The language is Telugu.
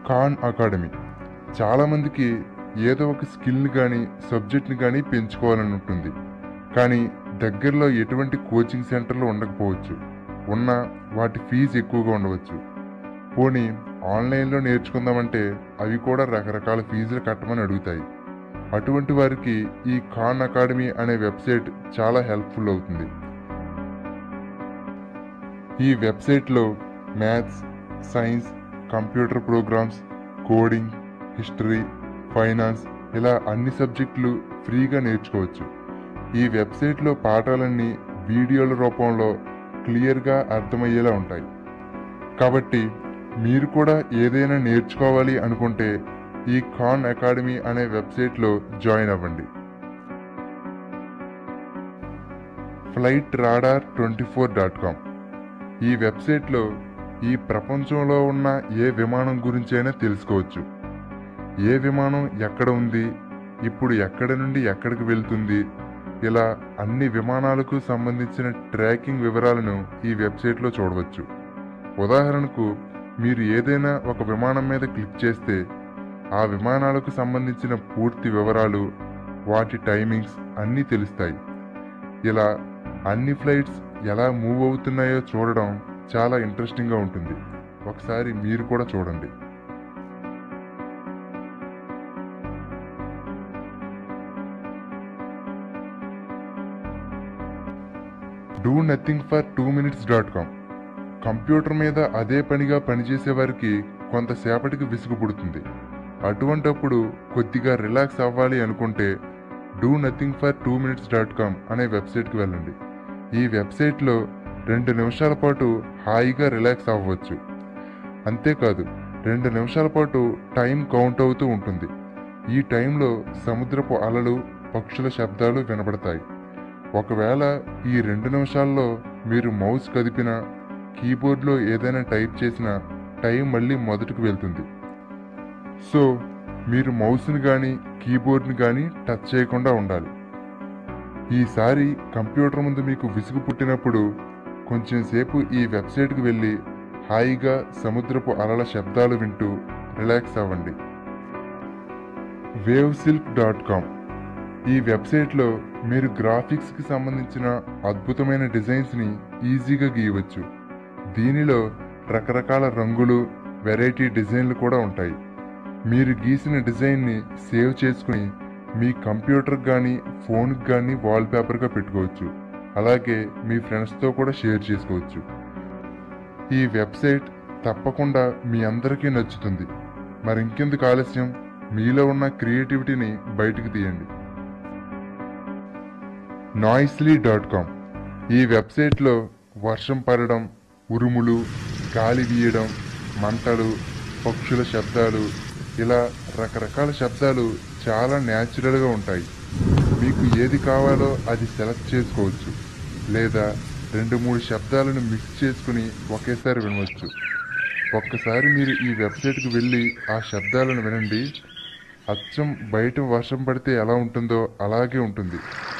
Khan Academy. చాలామందికి ఏదో ఒక స్కిల్ని కానీ సబ్జెక్ట్ని కానీ పెంచుకోవాలని ఉంటుంది. కానీ దగ్గరలో ఎటువంటి కోచింగ్ సెంటర్లు ఉండకపోవచ్చు. ఉన్న వాటి ఫీజు ఎక్కువగా ఉండవచ్చు. పోనీ ఆన్లైన్లో నేర్చుకుందామంటే అవి కూడా రకరకాల ఫీజులు కట్టమని అడుగుతాయి. అటువంటి వారికి ఈ ఖాన్ అకాడమీ అనే వెబ్సైట్ చాలా హెల్ప్ఫుల్ అవుతుంది. ఈ వెబ్సైట్లో maths, science, computer programs, coding, history, finance ఇలా అన్ని సబ్జెక్టులు ఫ్రీగా నేర్చుకోవచ్చు. ఈ వెబ్సైట్లో పాఠాలన్నీ వీడియోల రూపంలో క్లియర్గా అర్థమయ్యేలా ఉంటాయి. కాబట్టి మీరు కూడా ఏదైనా నేర్చుకోవాలి అనుకుంటే ఈ ఖాన్ అకాడమీ అనే వెబ్సైట్లో జాయిన్ అవ్వండి. flightradar24.com ఈ వెబ్సైట్లో ఈ ప్రపంచంలో ఉన్న ఏ విమానం గురించైనా తెలుసుకోవచ్చు. ఏ విమానం ఎక్కడ ఉంది, ఇప్పుడు ఎక్కడి నుండి ఎక్కడికి వెళ్తుంది, ఇలా అన్ని విమానాలకు సంబంధించిన ట్రాకింగ్ వివరాలను ఈ వెబ్సైట్లో చూడవచ్చు. ఉదాహరణకు మీరు ఏదైనా ఒక విమానం మీద క్లిక్ చేస్తే ఆ విమానాలకు సంబంధించిన పూర్తి వివరాలు, వాటి టైమింగ్స్ అన్నీ తెలుస్తాయి. ఇలా అన్ని ఫ్లైట్స్ ఎలా మూవ్ అవుతున్నాయో చూడడం చాలా ఇంట్రెస్టింగ్గా ఉంటుంది. ఒకసారి మీరు కూడా చూడండి. DoNothingFor2Minutes.com కంప్యూటర్ మీద అదే పనిగా పనిచేసే వారికి కొంతసేపటికి విసుగు పుడుతుంది. అటువంటప్పుడు కొద్దిగా రిలాక్స్ అవ్వాలి అనుకుంటే DoNothingFor2Minutes.com అనే వెబ్సైట్కి వెళ్ళండి. ఈ వెబ్సైట్లో 2 నిమిషాల పాటు హాయిగా రిలాక్స్ అవ్వచ్చు. అంతేకాదు 2 నిమిషాల పాటు టైం కౌంట్ అవుతూ ఉంటుంది. ఈ టైంలో సముద్రపు అలలు, పక్షుల శబ్దాలు వినబడతాయి. ఒకవేళ ఈ 2 నిమిషాల్లో మీరు మౌస్ కదిపినా, కీబోర్డ్లో ఏదైనా టైప్ చేసినా టైం మళ్ళీ మొదటికి వెళ్తుంది. సో మీరు మౌస్ని కానీ కీబోర్డ్ని కానీ టచ్ చేయకుండా ఉండాలి. ఈసారి కంప్యూటర్ ముందు మీకు విసుగు పుట్టినప్పుడు కొంచెం సేపు ఈ వెబ్సైట్కి వెళ్ళి హాయిగా సముద్రపు అలల శబ్దాలు వింటూ రిలాక్స్ అవ్వండి. Wavesilk.com ఈ వెబ్సైట్లో మీరు గ్రాఫిక్స్కి సంబంధించిన అద్భుతమైన డిజైన్స్ని ఈజీగా గీయవచ్చు. దీనిలో రకరకాల రంగులు, వెరైటీ డిజైన్లు కూడా ఉంటాయి. మీరు గీసిన డిజైన్ని సేవ్ చేసుకుని మీ కంప్యూటర్కి కానీ ఫోన్కి కానీ వాల్పేపర్గా పెట్టుకోవచ్చు. అలాగే మీ ఫ్రెండ్స్తో కూడా షేర్ చేసుకోవచ్చు. ఈ వెబ్సైట్ తప్పకుండా మీ అందరికీ నచ్చుతుంది. మరి ఇంకెందుకు ఆలస్యం, మీలో ఉన్న క్రియేటివిటీని బయటికి తీయండి. Noisly.com ఈ వెబ్సైట్లో వర్షం పడడం, ఉరుములు, గాలి వీయడం, మంటలు, పక్షుల శబ్దాలు ఇలా రకరకాల శబ్దాలు చాలా న్యాచురల్గా ఉంటాయి. మీకు ఏది కావాలో అది సెలెక్ట్ చేసుకోవచ్చు. లేదా 2-3 శబ్దాలను మిక్స్ చేసుకుని ఒకేసారి వినవచ్చు. ఒక్కసారి మీరు ఈ వెబ్సైట్కి వెళ్ళి ఆ శబ్దాలను వినండి. అచ్చం బయట వర్షం పడితే ఎలా ఉంటుందో అలాగే ఉంటుంది.